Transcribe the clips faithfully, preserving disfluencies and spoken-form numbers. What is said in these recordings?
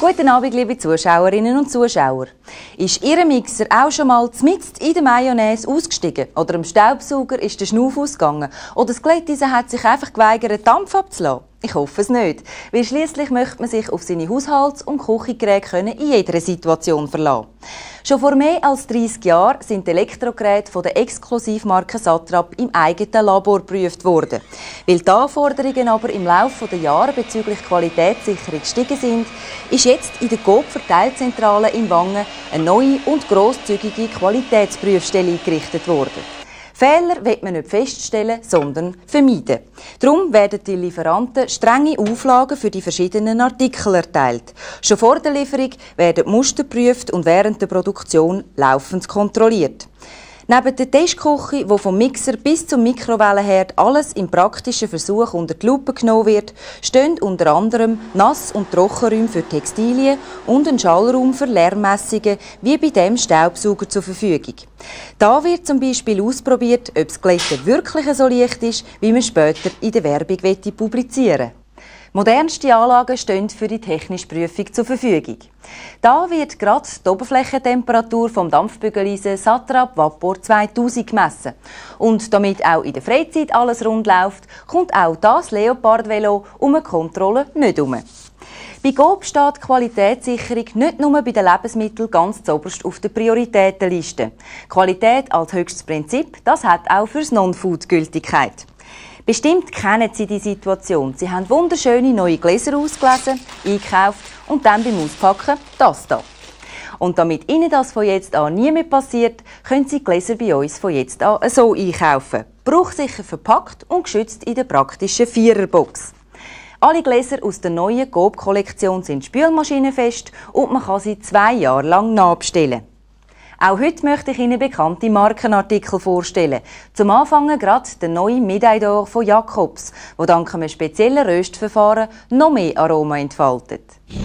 Guten Abend, liebe Zuschauerinnen und Zuschauer. Ist Ihr Mixer auch schon mal mitten in der Mayonnaise ausgestiegen? Oder im Staubsauger ist der Schnuff ausgegangen? Oder das Glätteisen hat sich einfach geweigert, Dampf abzulassen? Ich hoffe es nicht, weil schliesslich möchte man sich auf seine Haushalts- und Küchengeräte in jeder Situation verlassen. Schon vor mehr als dreissig Jahren sind die Elektrogeräte von der Exklusivmarke Satrap im eigenen Labor geprüft worden. Weil die Anforderungen aber im Laufe der Jahre bezüglich Qualitätssicherung gestiegen sind, ist jetzt in der Coop-Verteilzentrale in Wangen eine neue und grosszügige Qualitätsprüfstelle eingerichtet worden. Fehler will man nicht feststellen, sondern vermeiden. Darum werden die Lieferanten strenge Auflagen für die verschiedenen Artikel erteilt. Schon vor der Lieferung werden die Muster geprüft und während der Produktion laufend kontrolliert. Neben der Testküche, wo vom Mixer bis zum Mikrowellenherd alles im praktischen Versuch unter die Lupe genommen wird, stehen unter anderem Nass- und Trockenräume für Textilien und ein Schallraum für Lärmmessungen wie bei dem Staubsauger zur Verfügung. Da wird zum Beispiel ausprobiert, ob das Glätten wirklich so leicht ist, wie man später in der Werbung publizieren will. Modernste Anlagen stehen für die technische Prüfung zur Verfügung. Da wird gerade die Oberflächentemperatur vom Dampfbügeleisen Satrap Vapor zweitausend gemessen. Und damit auch in der Freizeit alles rund läuft, kommt auch das Leopard-Velo um eine Kontrolle nicht herum. Bei Coop steht die Qualitätssicherung nicht nur bei den Lebensmitteln ganz zuoberst auf der Prioritätenliste. Qualität als höchstes Prinzip, das hat auch fürs Non-Food Gültigkeit. Bestimmt kennen Sie die Situation. Sie haben wunderschöne neue Gläser ausgelesen, eingekauft und dann beim Auspacken das da. Und damit Ihnen das von jetzt an nie mehr passiert, können Sie die Gläser bei uns von jetzt an so einkaufen. Bruchsicher verpackt und geschützt in der praktischen Viererbox. Alle Gläser aus der neuen Coop-Kollektion sind spülmaschinenfest und man kann sie zwei Jahre lang nachbestellen. Auch heute möchte ich Ihnen bekannte Markenartikel vorstellen. Zum Anfang gerade der neue Médaille d'Or von Jacobs, der dank einem speziellen Röstverfahren noch mehr Aroma entfaltet.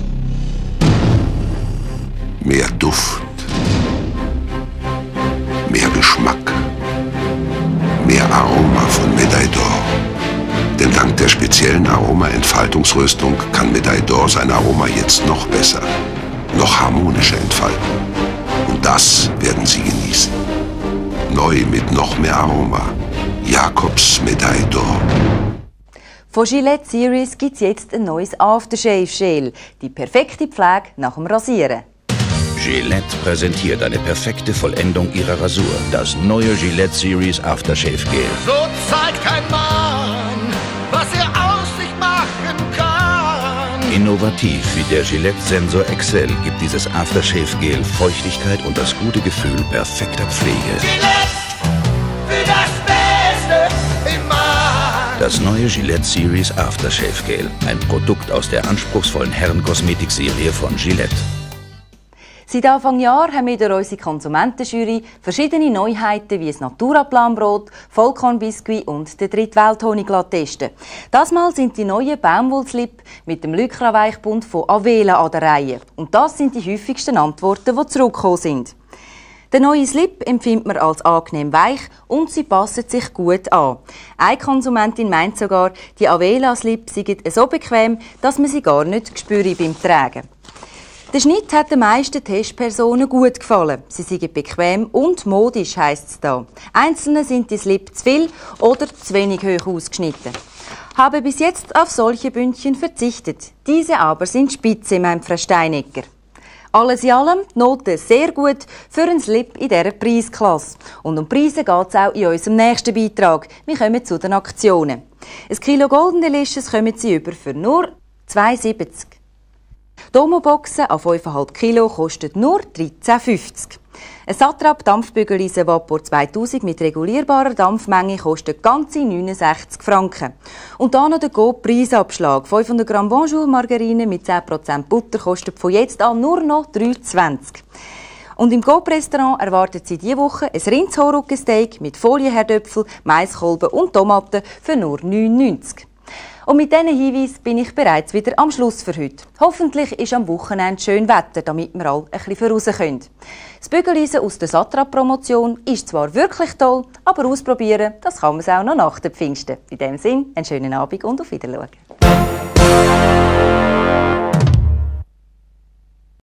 Mehr Duft, mehr Geschmack, mehr Aroma von Médaille d'Or. Denn dank der speziellen Aroma-Entfaltungsröstung kann Médaille d'Or sein Aroma jetzt noch besser, noch harmonischer entfalten. Und das werden Sie genießen. Neu mit noch mehr Aroma. Jacobs Médaille d'Or. Von Gillette Series gibt es jetzt ein neues Aftershave Gel. Die perfekte Pflege nach dem Rasieren. Gillette präsentiert eine perfekte Vollendung ihrer Rasur. Das neue Gillette Series Aftershave Gel. So zeigt ein Mann, was er aus sich machen kann. Innovativ wie der Gillette Sensor X L gibt dieses Aftershave Gel Feuchtigkeit und das gute Gefühl perfekter Pflege. Gillette für das Beste im Mann. Das neue Gillette Series Aftershave Gel. Ein Produkt aus der anspruchsvollen Herrenkosmetikserie von Gillette. Seit Anfang Jahr haben wir durch unsere Konsumentenjury verschiedene Neuheiten wie das Natura-Planbrot, Vollkornbiskuit und den Drittwelt-Honig testen. Das Mal sind die neuen Baumwollslip mit dem Lycra-Weichbund von Avela an der Reihe. Und das sind die häufigsten Antworten, die zurückgekommen sind. Der neue Slip empfindet man als angenehm weich und sie passen sich gut an. Eine Konsumentin meint sogar, die Avela-Slip seien so bequem, dass man sie gar nicht spüre beim Tragen. Der Schnitt hat den meisten Testpersonen gut gefallen. Sie sind bequem und modisch, heisst es da. Einzelne sind die Slip zu viel oder zu wenig hoch ausgeschnitten. Habe bis jetzt auf solche Bündchen verzichtet. Diese aber sind spitze, meint Frau Steinegger. Alles in allem die Note sehr gut für einen Slip in dieser Preisklasse. Und um Preise geht es auch in unserem nächsten Beitrag. Wir kommen zu den Aktionen. Ein Kilo Golden Delicious kommen Sie über für nur zwei siebzig. Die Omo-Boxen an fünf Komma fünf Kilo kostet nur dreizehn fünfzig. Ein Satrap Dampfbügeleisen Vapor zweitausend mit regulierbarer Dampfmenge kostet ganze neunundsechzig Franken. Und dann noch der Coop-Preisabschlag. fünfhundert Gramm Bonjour Margarine mit zehn Prozent Butter kostet von jetzt an nur noch drei zwanzig. Und im Coop-Restaurant erwartet Sie diese Woche ein Rindshohrückensteak mit Folienherdöpfel, Maiskolben und Tomaten für nur neun neunzig. Und mit diesen Hinweisen bin ich bereits wieder am Schluss für heute. Hoffentlich ist am Wochenende schön Wetter, damit wir alle ein bisschen voraus können. Das Bügeleisen aus der Satrap-Promotion ist zwar wirklich toll, aber ausprobieren, das kann man es auch noch nach den Pfingsten. In diesem Sinne, einen schönen Abend und auf Wiedersehen.